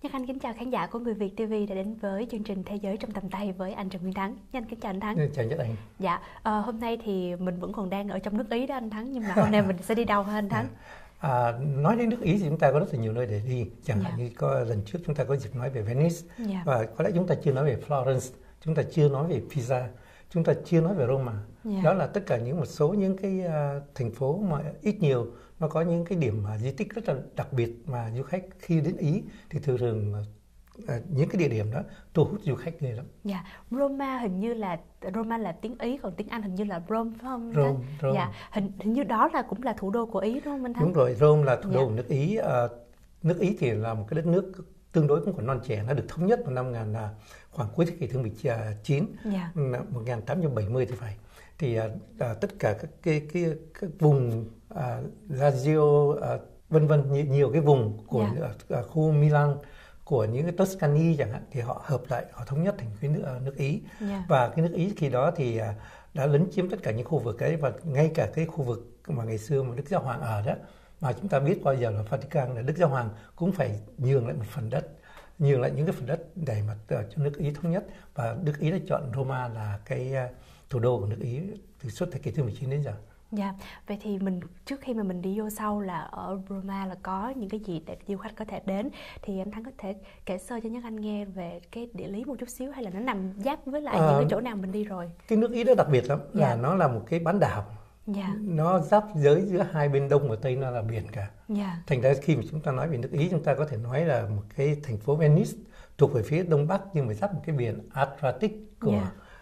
Nhân Anh kính chào khán giả của Người Việt TV đã đến với chương trình Thế giới trong tầm tay với anh Trần Nguyên Thắng. Nhân kính chào anh Thắng. Chào Nhất Anh. Dạ, hôm nay thì mình vẫn còn đang ở trong nước Ý đó anh Thắng, nhưng mà hôm nay mình sẽ đi đâu hả anh Thắng? Nói đến nước Ý thì chúng ta có rất là nhiều nơi để đi. Chẳng hạn như lần trước chúng ta có dịp nói về Venice, và có lẽ chúng ta chưa nói về Florence, chúng ta chưa nói về Pisa, chúng ta chưa nói về Roma. Đó là tất cả một số những cái thành phố mà ít nhiều nó có những cái điểm di tích rất là đặc biệt mà du khách khi đến Ý thì thường những cái địa điểm đó thu hút du khách ghê lắm. Dạ, Roma hình như là Roma là tiếng Ý, còn tiếng Anh hình như là Rome phải không? Rome. Dạ, hình như đó là cũng là thủ đô của Ý đúng không anh Thắng? Đúng rồi, Rome là thủ đô của nước Ý. Nước Ý thì là một cái đất nước tương đối cũng còn non trẻ, nó được thống nhất vào năm khoảng cuối thế kỷ thứ 19, 1870 thì phải. Thì tất cả các vùng Lazio vân vân, nhiều cái vùng của khu Milan, của những cái Tuscany chẳng hạn, thì họ hợp lại, họ thống nhất thành cái nước Ý. Và cái nước Ý khi đó thì đã lấn chiếm tất cả những khu vực ấy, và ngay cả cái khu vực mà ngày xưa mà Đức Giáo Hoàng ở đó, mà chúng ta biết bao giờ là Vatican, là Đức Giáo Hoàng cũng phải nhường lại một phần đất, nhường lại những cái phần đất để mà cho nước Ý thống nhất. Và nước Ý đã chọn Roma là cái thủ đô của nước Ý từ suốt thế kỷ thứ 19 đến giờ. Dạ, vậy thì trước khi mà mình đi vô sâu là ở Roma là có những cái gì để du khách có thể đến, thì anh Thắng có thể kể sơ cho Nhất Anh nghe về cái địa lý một chút xíu, hay là nó nằm giáp với lại những cái chỗ nào mình đi rồi? Cái nước Ý đó đặc biệt lắm, là nó là một cái bán đảo. Nó giáp giới giữa hai bên đông và tây, nó là biển cả. Thành ra khi mà chúng ta nói về nước Ý, chúng ta có thể nói là một cái thành phố Venice thuộc về phía đông bắc, nhưng mà giáp một cái biển Adriatic của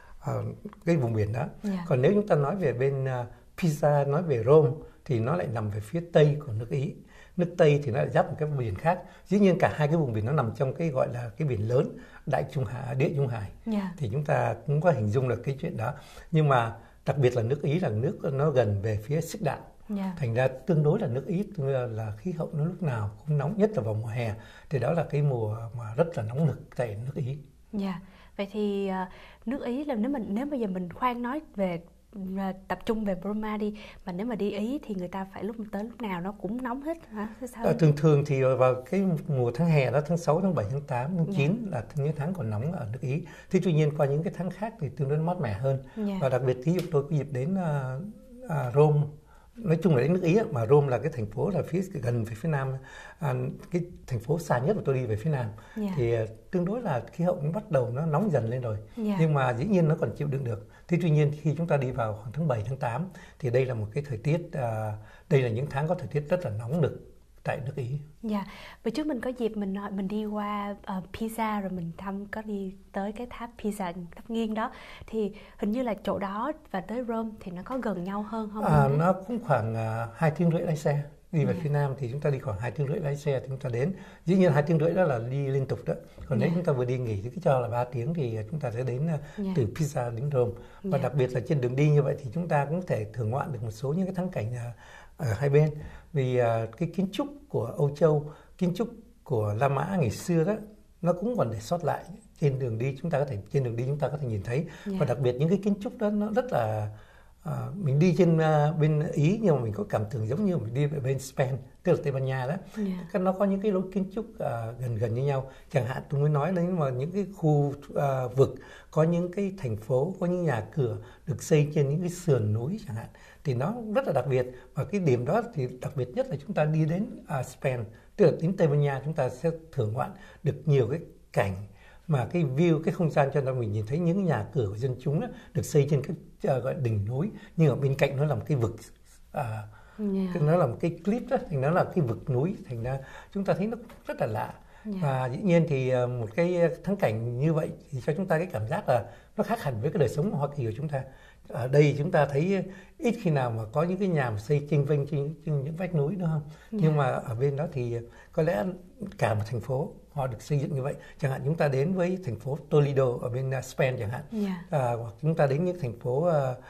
cái vùng biển đó. Còn nếu chúng ta nói về bên Pisa, nói về Rome, thì nó lại nằm về phía tây của nước Ý. Nước Tây thì nó lại giáp một cái biển khác. Dĩ nhiên cả hai cái vùng biển nó nằm trong cái gọi là cái biển lớn, Địa Trung Hải. Thì chúng ta cũng có hình dung được cái chuyện đó. Nhưng mà đặc biệt là nước Ý là nước nó gần về phía Xích Đạo. Thành ra tương đối là nước Ý là khí hậu nó lúc nào cũng nóng, nhất là vào mùa hè. Thì đó là cái mùa mà rất là nóng nực tại nước Ý. Vậy thì nước Ý là nếu bây giờ mình khoan nói về tập trung về Roma đi, mà nếu mà đi Ý thì người ta phải lúc nào nó cũng nóng hết hả? Thường thì vào cái mùa tháng hè đó, tháng 6, tháng 7, tháng 8, tháng 9 là những tháng còn nóng ở nước Ý. Thế tuy nhiên qua những cái tháng khác thì tương đối mát mẻ hơn. Và đặc biệt thí dụ tôi có dịp đến Rome, nói chung là đến nước Ý, mà Rome là cái thành phố là gần về phía nam, cái thành phố xa nhất mà tôi đi về phía nam. Thì tương đối là khí hậu cũng bắt đầu nó nóng dần lên rồi. Nhưng mà dĩ nhiên nó còn chịu đựng được. Thế tuy nhiên khi chúng ta đi vào khoảng tháng 7, tháng 8 thì đây là một cái thời tiết, đây là những tháng có thời tiết rất là nóng nực tại nước Ý. Bữa trước mình có dịp mình đi qua Pisa, rồi mình có đi tới cái tháp Pisa, tháp nghiêng đó, thì hình như là chỗ đó và tới Rome thì nó có gần nhau hơn không? Nó cũng khoảng 2 tiếng rưỡi lái xe. Đi về phía nam thì chúng ta đi khoảng 2 tiếng rưỡi lái xe thì chúng ta đến. Dĩ nhiên 2 tiếng rưỡi đó là đi liên tục đó. Còn nếu chúng ta vừa đi nghỉ thì cứ cho là 3 tiếng thì chúng ta sẽ đến từ Pisa đến Rome. Và đặc biệt là trên đường đi như vậy thì chúng ta cũng thể thưởng ngoạn được một số những cái thắng cảnh ở hai bên. Vì cái kiến trúc của Âu Châu, kiến trúc của La Mã ngày xưa đó, nó cũng còn để sót lại trên đường đi, chúng ta có thể nhìn thấy. Và đặc biệt những cái kiến trúc đó nó rất là mình đi trên bên Ý, nhưng mà mình có cảm tưởng giống như mình đi ở bên Spain, tức là Tây Ban Nha đó. Nó có những cái lối kiến trúc gần như nhau. Chẳng hạn tôi mới nói là những cái khu vực có những cái thành phố, có những nhà cửa được xây trên những cái sườn núi chẳng hạn, thì nó rất là đặc biệt. Và cái điểm đó thì đặc biệt nhất là chúng ta đi đến Spain, tức là đến Tây Ban Nha, chúng ta sẽ thưởng ngoạn được nhiều cái cảnh mà cái view, cái không gian cho nên mình nhìn thấy những nhà cửa của dân chúng đó, được xây trên cái gọi đỉnh núi, nhưng ở bên cạnh nó là một cái vực, nó là một cái cliff đó, thành nó là cái vực núi, thành ra chúng ta thấy nó rất là lạ. Và dĩ nhiên thì một cái thắng cảnh như vậy thì cho chúng ta cái cảm giác là nó khác hẳn với cái đời sống ở Hoa Kỳ của chúng ta. Ở đây chúng ta thấy ít khi nào mà có những cái nhà mà xây chênh vênh trên những vách núi nữa không? Nhưng mà ở bên đó thì có lẽ cả một thành phố họ được xây dựng như vậy. Chẳng hạn chúng ta đến với thành phố Toledo ở bên Spain chẳng hạn, hoặc chúng ta đến những thành phố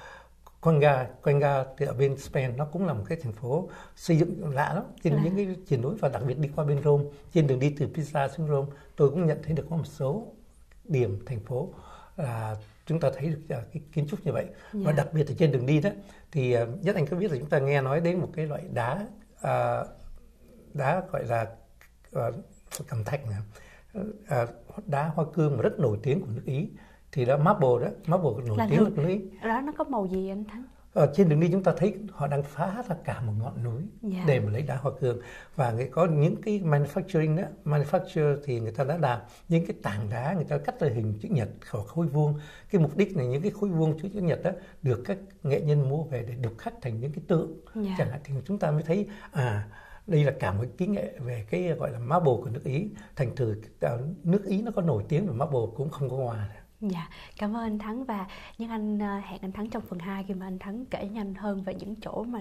Cuenca thì ở bên Spain, nó cũng là một cái thành phố xây dựng lạ lắm trên những cái triển núi. Và đặc biệt đi qua bên Rome, trên đường đi từ Pisa xuống Rome, tôi cũng nhận thấy được có một số điểm thành phố là chúng ta thấy được cái kiến trúc như vậy. Và đặc biệt là trên đường đi đó thì Nhất Anh có biết là chúng ta nghe nói đến một cái loại đá gọi là cẩm thạch này. đá hoa cương mà rất nổi tiếng của nước Ý. Thì đó marble nổi tiếng của nước Ý. Đó nó có màu gì anh Thắng? Trên đường đi chúng ta thấy họ đang phá ra cả một ngọn núi để mà lấy đá hoa cương, và có những cái manufacture thì người ta đã làm những cái tảng đá, người ta cắt ra hình chữ nhật hoặc khối vuông. Cái mục đích này những cái khối vuông chữ nhật đó được các nghệ nhân mua về để đục khắc thành những cái tượng chẳng hạn, thì chúng ta mới thấy đây là cả một kỹ nghệ về cái gọi là marble của nước Ý. Thành thử nước Ý nó có nổi tiếng về marble cũng không có ngoài. Dạ, cảm ơn anh Thắng, và nhưng anh hẹn anh Thắng trong phần 2 khi mà anh Thắng kể nhanh hơn về những chỗ mà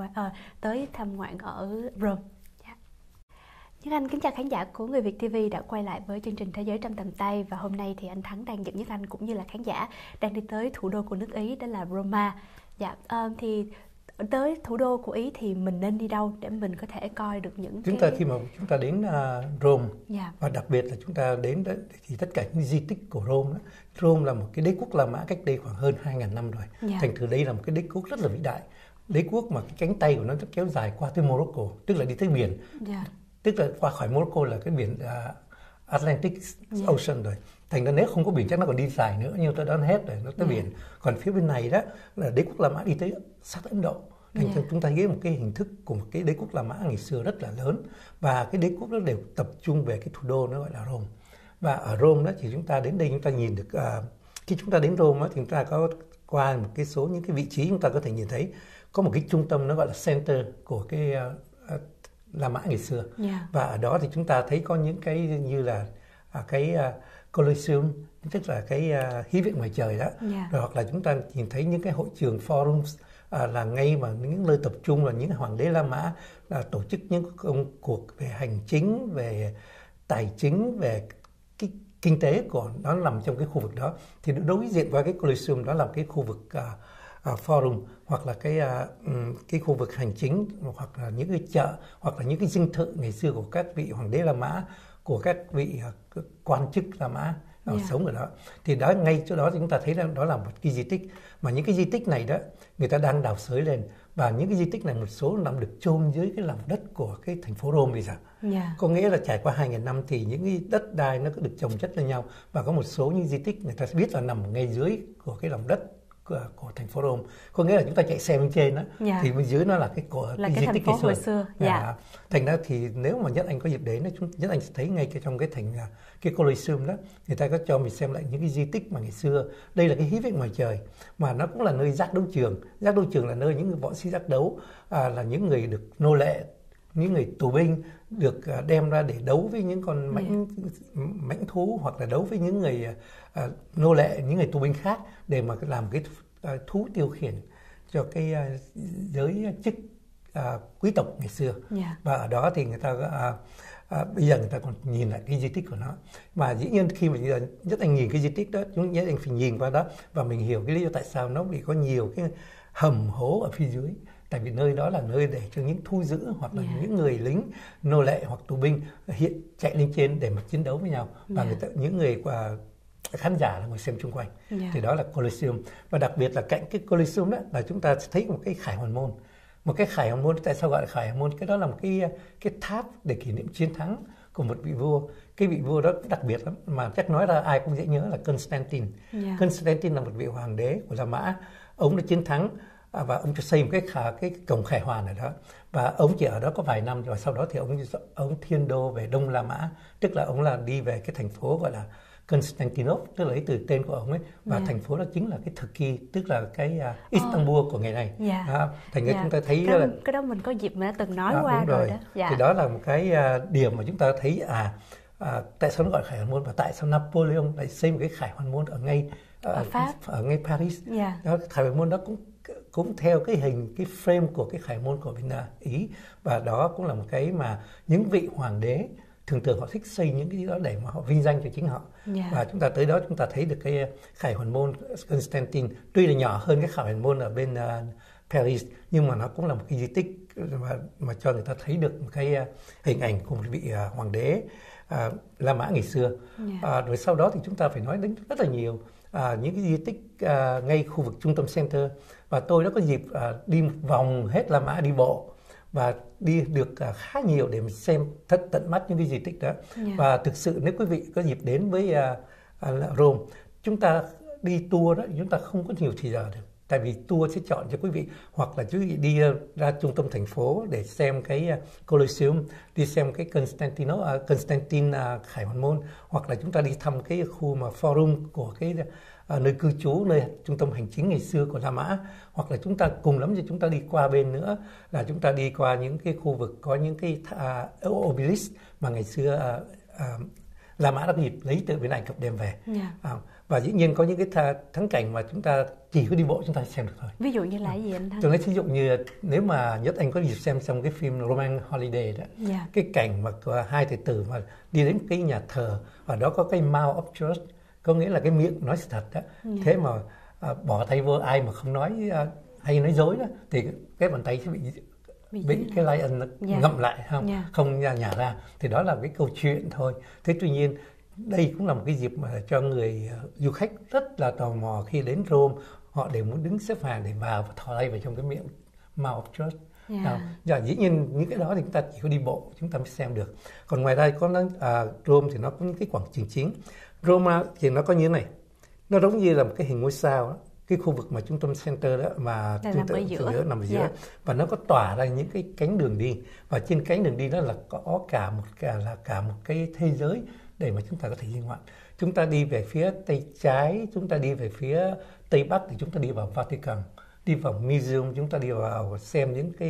tới tham ngoạn ở Rome. Dạ. Nhưng anh kính chào khán giả của Người Việt TV đã quay lại với chương trình Thế giới trong tầm tay, và hôm nay thì anh Thắng đang dẫn dắt anh cũng như là khán giả đang đi tới thủ đô của nước Ý, đó là Roma. Dạ, thì tới thủ đô của Ý thì mình nên đi đâu để mình có thể coi được những khi mà chúng ta đến Rome, và đặc biệt là chúng ta đến thì tất cả những di tích của Rome đó. Rome là một cái đế quốc La Mã cách đây khoảng hơn 2.000 năm rồi. Thành thử đây là một cái đế quốc rất là vĩ đại. Đế quốc mà cái cánh tay của nó kéo dài qua tới Morocco, tức là đi tới biển. Tức là qua khỏi Morocco là cái biển Atlantic Ocean rồi. Thành ra nếu không có biển chắc nó còn đi dài nữa, nhưng tới đó nó hết rồi, nó tới biển. Còn phía bên này đó là đế quốc La Mã đi tới sát Ấn Độ. Thành ra chúng ta thấy một cái hình thức của một cái đế quốc La Mã ngày xưa rất là lớn, và cái đế quốc đó đều tập trung về cái thủ đô nó gọi là Rome. Và ở Rome đó thì chúng ta đến đây chúng ta nhìn được khi chúng ta đến Rome đó, thì chúng ta có qua một cái số những cái vị trí chúng ta có thể nhìn thấy có một cái trung tâm nó gọi là center của cái La Mã ngày xưa. Và ở đó thì chúng ta thấy có những cái như là cái Colosseum, tức là cái Hí viện ngoài trời đó. Rồi hoặc là chúng ta nhìn thấy những cái hội trường forums, là ngay mà những nơi tập trung là những hoàng đế La Mã tổ chức những công cuộc về hành chính, về tài chính, về cái kinh tế của nó nằm trong cái khu vực đó. Thì đối diện với cái Colosseum đó là cái khu vực forum, hoặc là cái khu vực hành chính, hoặc là những cái chợ, hoặc là những cái dinh thự ngày xưa của các vị hoàng đế La Mã, của các vị quan chức La Mã sống ở đó. Thì đó, ngay chỗ đó thì chúng ta thấy đó là một cái di tích, mà những cái di tích này đó người ta đang đào xới lên, và những cái di tích này một số nằm được chôn dưới cái lòng đất của cái thành phố Rome bây giờ. Có nghĩa là trải qua 2.000 năm thì những cái đất đai nó được chồng chất lên nhau, và có một số những di tích người ta biết là nằm ngay dưới của cái lòng đất của thành phố Rome. Có nghĩa là chúng ta chạy xe bên trên đó, thì bên dưới nó là cái di tích hồi xưa. Thành ra thì nếu mà Nhất Anh có dịp đến, Nhất Anh sẽ thấy ngay trong cái Colosseum đó, người ta có cho mình xem lại những cái di tích mà ngày xưa. Đây là cái Hí viện ngoài trời, mà nó cũng là nơi giác đấu trường. Giác đấu trường là nơi những người võ sĩ giác đấu, là những người được nô lệ, những người tù binh được đem ra để đấu với những con mãnh thú, hoặc là đấu với những người nô lệ, những người tù binh khác, để mà làm cái thú tiêu khiển cho cái giới chức quý tộc ngày xưa. Và ở đó thì người ta bây giờ người ta còn nhìn lại cái di tích của nó. Mà dĩ nhiên khi mà Nhất Anh nhìn cái di tích đó, Nhất Anh phải nhìn vào đó và mình hiểu cái lý do tại sao nó bị có nhiều cái hầm hố ở phía dưới. Tại vì nơi đó là nơi để cho những thu giữ, hoặc là những người lính nô lệ hoặc tù binh hiện chạy lên trên để mà chiến đấu với nhau, và những người khán giả là ngồi xem chung quanh. Thì đó là Colosseum. Và đặc biệt là cạnh cái Colosseum đó là chúng ta thấy một cái khải hoàn môn. Một cái khải hoàn môn, tại sao gọi là khải hoàn môn? Cái đó là một cái tháp để kỷ niệm chiến thắng của một vị vua. Cái vị vua đó đặc biệt lắm, mà chắc nói ra ai cũng dễ nhớ là Constantine. Constantine là một vị hoàng đế của La Mã. Ông đã chiến thắng, và ông cho xây một cái cổng khải hoàn ở đó, và ông chỉ ở đó có vài năm, và sau đó thì ông thiên đô về Đông La Mã, tức là ông là đi về cái thành phố gọi là Constantinople, tức là lấy từ tên của ông ấy, và thành phố đó chính là cái Turkey, tức là cái Istanbul của ngày này. Thành ra chúng ta thấy cái đó mình có dịp mà đã từng nói qua rồi đó. Thì đó là một cái điểm mà chúng ta thấy tại sao nó gọi khải hoàn môn, và tại sao Napoleon lại xây một cái khải hoàn môn ở ngay Pháp, ở ngay Paris. Đó, khải hoàn môn đó cũng theo cái hình, cái frame của cái khải môn của bên Ý, và đó cũng là một cái mà những vị hoàng đế thường họ thích xây những cái đó để mà họ vinh danh cho chính họ. Và chúng ta tới đó chúng ta thấy được cái khải hoàn môn Constantine, tuy là nhỏ hơn cái khải hoàn môn ở bên Paris, nhưng mà nó cũng là một cái di tích mà cho người ta thấy được một cái hình ảnh của một vị hoàng đế La Mã ngày xưa. Rồi sau đó thì chúng ta phải nói đến rất là nhiều những cái di tích ngay khu vực trung tâm center, và tôi đã có dịp đi một vòng hết La Mã đi bộ, và đi được khá nhiều để mình xem tận mắt những cái di tích đó. Và thực sự nếu quý vị có dịp đến với Rome, chúng ta đi tour đó, chúng ta không có nhiều thời giờ được. Tại vì tour sẽ chọn cho quý vị, hoặc là quý vị đi ra trung tâm thành phố để xem cái Colosseum, đi xem cái Constantine Khải Hoàn Môn, hoặc là chúng ta đi thăm cái khu mà Forum của cái nơi cư trú, nơi trung tâm hành chính ngày xưa của La Mã, hoặc là chúng ta cùng lắm thì chúng ta đi qua bên nữa là chúng ta đi qua những cái khu vực có những cái obelisk mà ngày xưa La Mã đã kịp lấy từ bên Ai Cập đem về. Và dĩ nhiên có những cái thắng cảnh mà chúng ta chỉ có đi bộ chúng ta xem được thôi. Ví dụ như là gì anh Thắng? Tôi nói ví dụ như nếu mà Nhất Anh có dịp xem trong cái phim Roman Holiday đó, cái cảnh mà hai tài tử mà đi đến cái nhà thờ, ở đó có cái Mouth of Truth, có nghĩa là cái miệng nói sự thật đó. Thế mà bỏ tay vô, ai mà không nói hay nói dối đó, thì cái bàn tay sẽ bị cái lion nó ngậm lại, không nhả ra. Thì đó là cái câu chuyện thôi. Thế tuy nhiên đây cũng là một cái dịp mà cho người du khách rất là tò mò khi đến Rome, họ đều muốn đứng xếp hàng để vào và thò tay vào trong cái miệng Mouth of Truth. Dĩ nhiên những cái đó thì chúng ta chỉ có đi bộ chúng ta mới xem được. Còn ngoài ra có Rome thì nó có những cái quảng trường chính. Roma thì nó có như thế này, nó giống như là một cái hình ngôi sao đó. Cái khu vực mà trung tâm center đó mà trung tâm nằm ở giữa, và nó có tỏa ra những cái cánh đường đi, và trên cánh đường đi đó là có cả một cái thế giới để mà chúng ta có thể di ngoạn. Chúng ta đi về phía tây trái, chúng ta đi về phía tây bắc thì chúng ta đi vào Vatican, đi vào museum, chúng ta đi vào xem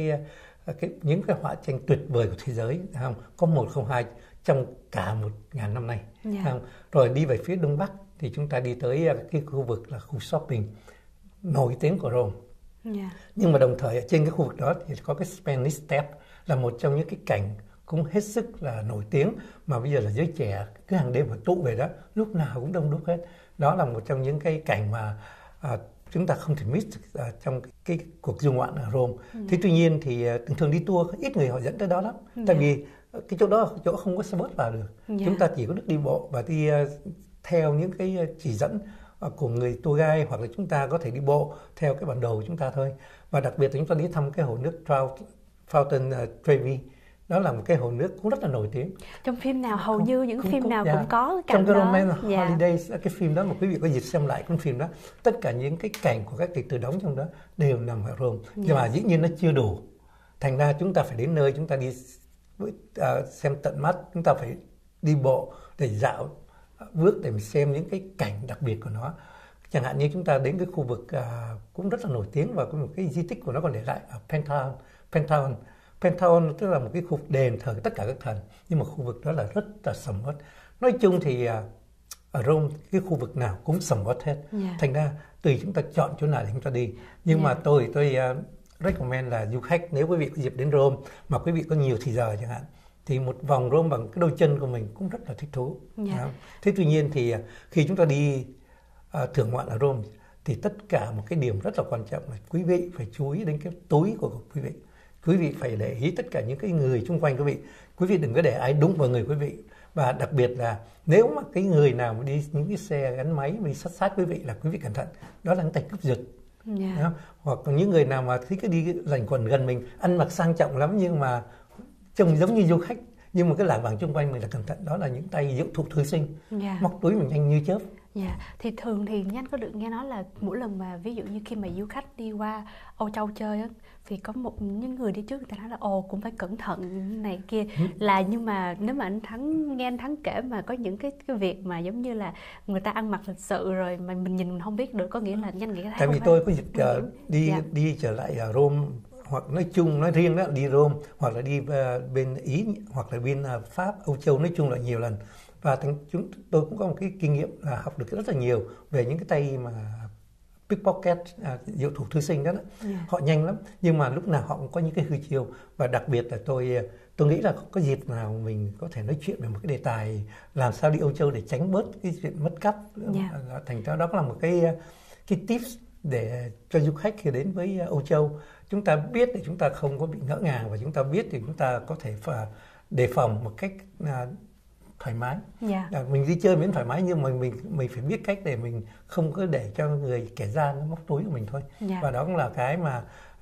những cái họa tranh tuyệt vời của thế giới, không? Có một không hai trong cả 1000 năm nay. Không? Rồi đi về phía đông bắc thì chúng ta đi tới cái khu vực là khu shopping nổi tiếng của Rome. Nhưng mà đồng thời ở trên cái khu vực đó thì có cái Spanish Step, là một trong những cái cảnh cũng hết sức là nổi tiếng mà bây giờ là giới trẻ cứ hàng đêm phải tụ về đó, lúc nào cũng đông đúc hết. Đó là một trong những cái cảnh mà chúng ta không thể miss trong cái cuộc du ngoạn ở Rome. Thế tuy nhiên thì thường đi tour ít người họ dẫn tới đó lắm, tại vì cái chỗ đó chỗ không có xe bus vào được. Chúng ta chỉ có được đi bộ và đi theo những cái chỉ dẫn của người tour guide, hoặc là chúng ta có thể đi bộ theo cái bản đồ của chúng ta thôi. Và đặc biệt là chúng ta đi thăm cái hồ nước Fountain Trevi. Đó là một cái hồ nước cũng rất là nổi tiếng. Trong phim nào hầu như những phim nào cũng có cảnh trong cái đó. Roman Holiday, cái phim đó mà quý vị có dịp xem lại cái phim đó, tất cả những cái cảnh của các tài tử đóng trong đó đều nằm ở Rome. Nhưng mà dĩ nhiên nó chưa đủ. Thành ra chúng ta phải đến nơi, chúng ta đi xem tận mắt, chúng ta phải đi bộ để dạo bước để mình xem những cái cảnh đặc biệt của nó. Chẳng hạn như chúng ta đến cái khu vực cũng rất là nổi tiếng và có một cái di tích của nó còn để lại ở Pantheon, tức là một cái khu đền thờ tất cả các thần, nhưng mà khu vực đó là rất là sầm uất. Nói chung thì ở Rome cái khu vực nào cũng sầm uất hết. Thành ra tùy chúng ta chọn chỗ nào để chúng ta đi. Nhưng mà tôi recommend là du khách nếu quý vị có dịp đến Rome mà quý vị có nhiều thời giờ chẳng hạn, thì một vòng Rome bằng cái đôi chân của mình cũng rất là thích thú. Thế tuy nhiên thì khi chúng ta đi thưởng ngoạn ở Rome thì tất cả một cái điểm rất là quan trọng là quý vị phải chú ý đến cái túi của quý vị. Quý vị phải để ý tất cả những cái người xung quanh quý vị. Quý vị đừng có để ai đúng vào người quý vị. Và đặc biệt là nếu mà cái người nào mà đi những cái xe gắn máy mà đi sát quý vị là quý vị cẩn thận. Đó là những tay cướp giật. Hoặc những người nào mà thích đi lẩn quẩn gần mình, ăn mặc sang trọng lắm nhưng mà trông giống như du khách, nhưng mà cái lảng vảng xung quanh mình là cẩn thận. Đó là những tay diễm thụ thư sinh, móc túi mình nhanh như chớp. Thì thường thì nhanh có được nghe nói là mỗi lần mà ví dụ như khi mà du khách đi qua Âu Châu chơi á, thì có những người đi trước người ta nói là cũng phải cẩn thận này kia, là nhưng mà nếu mà nghe anh Thắng kể mà có những cái việc mà giống như là người ta ăn mặc lịch sự rồi mà mình nhìn không biết được, có nghĩa là nhanh nghĩ thấy. Tại vì tôi có dịp đi trở lại Rome, hoặc nói chung nói riêng đó đi Rome, hoặc là đi bên Ý, hoặc là bên Pháp, Âu Châu, nói chung là nhiều lần. Và tôi cũng có một cái kinh nghiệm là học được rất là nhiều về những cái tay mà pickpocket, diệu thủ thư sinh đó. Họ nhanh lắm, nhưng mà lúc nào họ cũng có những cái hư chiêu. Và đặc biệt là tôi nghĩ là có dịp nào mình có thể nói chuyện về một cái đề tài làm sao đi Âu Châu để tránh bớt cái chuyện mất cắp. Thành ra đó là một cái tips để cho du khách khi đến với Âu Châu. Chúng ta biết để chúng ta không có bị ngỡ ngàng, và chúng ta biết thì chúng ta có thể đề phòng một cách thoải mái. Mình đi chơi miễn thoải mái, nhưng mà mình phải biết cách để mình không có để cho người kẻ gian nó móc túi của mình thôi. Và đó cũng là cái mà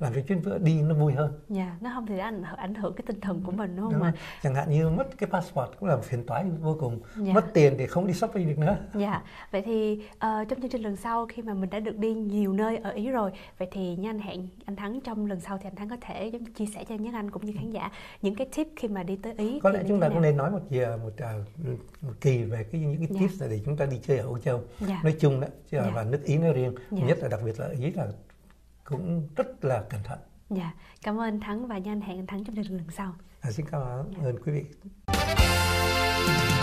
làm cho chuyến đi nó vui hơn. Dạ, nó không thì ảnh hưởng cái tinh thần của mình đúng không Đúng ạ? Chẳng hạn như mất cái passport cũng là một phiền toái vô cùng. Dạ. Mất tiền thì không đi shopping được nữa. Dạ, vậy thì trong chương trình lần sau khi mà mình đã được đi nhiều nơi ở Ý rồi, vậy thì nha, anh hẹn anh Thắng trong lần sau thì anh Thắng có thể chia sẻ cho Nhất Anh cũng như khán giả những cái tip khi mà đi tới Ý. Có lẽ chúng ta cũng nên nói một kỳ về những cái tips để chúng ta đi chơi ở Âu Châu nói chung đó, và nước Ý nói riêng, nhất là đặc biệt là Ý là cũng rất là cẩn thận. Dạ, cảm ơn anh Thắng và nha, anh hẹn anh Thắng trong chương trình lần sau. Xin cảm ơn quý vị.